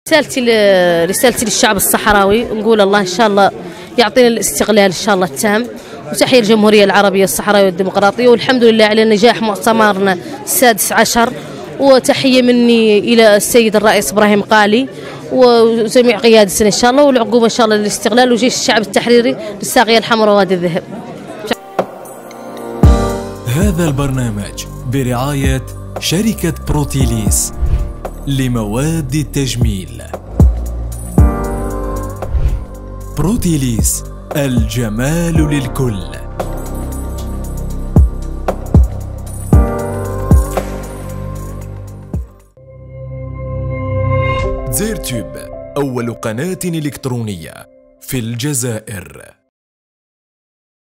رسالتي للشعب الصحراوي، نقول الله إن شاء الله يعطينا الاستقلال إن شاء الله التام، وتحية الجمهورية العربية الصحراوية والديمقراطية، والحمد لله على نجاح مؤتمرنا السادس عشر. وتحية مني إلى السيد الرئيس إبراهيم قالي وجميع قيادتنا إن شاء الله، والعقوبة إن شاء الله للاستقلال وجيش الشعب التحريري للساقية الحمراء ووادي الذهب. هذا البرنامج برعاية شركة بروتيليس لمواد التجميل. بروتيليس، الجمال للكل. زيرتوب، أول قناة إلكترونية في الجزائر.